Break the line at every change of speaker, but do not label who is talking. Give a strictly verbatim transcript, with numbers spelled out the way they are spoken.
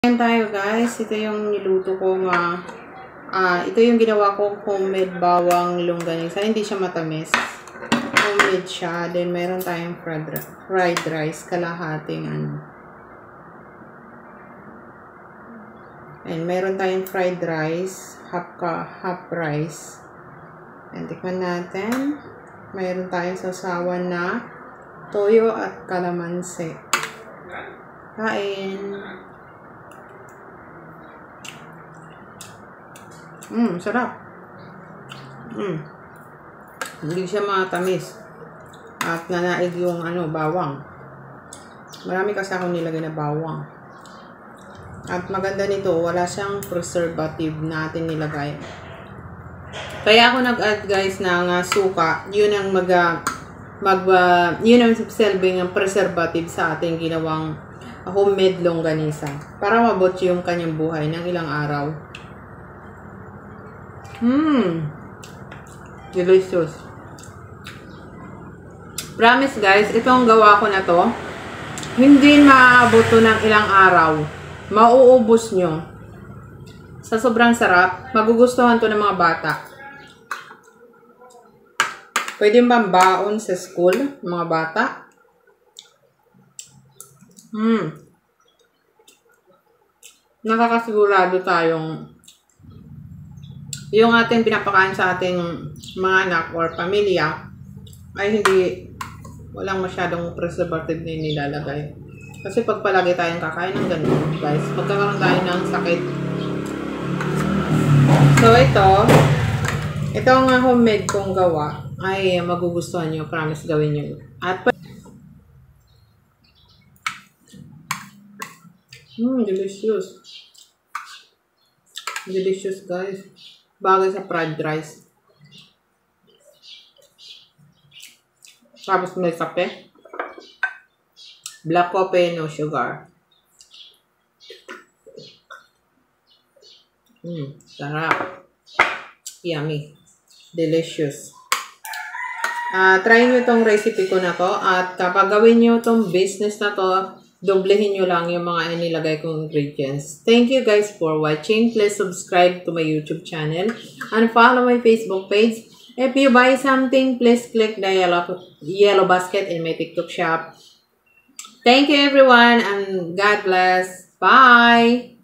Ayan tayo guys, ito yung niluto ko nga, ah, ito yung ginawa ko homemade bawang longganisa, hindi siya matamis, homemade siya, then meron tayong fried, fried rice, kalahating ano, and meron tayong fried rice, half, ka, half rice, and tikman natin, meron tayong sasawan na toyo at kalamansi, kain. Mmm, sarap. Mmm. Hindi siya matamis. At nanaig yung ano, bawang. Marami kasi akong nilagay na bawang. At maganda nito, wala siyang preservative natin nilagay. Kaya ako nag-add guys ng uh, suka. Yun ang mag, uh, mag uh, yun ang silbing ng preservative sa ating ginawang homemade longganisa. Para mabot yung kanyang buhay ng ilang araw. Mmm. Delicious. Promise guys, itong gawa ko na to, hindi maabot to ng ilang araw. Mauubos nyo. Sa sobrang sarap, magugustuhan to ng mga bata. Pwede bang baon sa school, mga bata? Mmm. Nakakasigurado tayong yung ating pinapakain sa ating mga anak or pamilya ay hindi, walang masyadong preservative na nilalagay. Kasi pag palagi tayong kakain ng ganun, guys, magkakaroon tayo ng sakit. So, ito, itong homemade kong gawa ay magugustuhan nyo. Promise gawin nyo. At, mmm, delicious. Delicious, guys. Bagay sa fried rice. Tapos may kape. Black coffee, no sugar. Mmm, sarap. Yummy. Delicious. Uh, try nyo itong recipe ko na to. At kapag gawin nyo itong business na to, doblehin nyo lang yung mga inilagay kong ingredients. Thank you guys for watching. Please subscribe to my YouTube channel and follow my Facebook page. If you buy something, please click the yellow, yellow basket in my TikTok shop. Thank you everyone and God bless. Bye!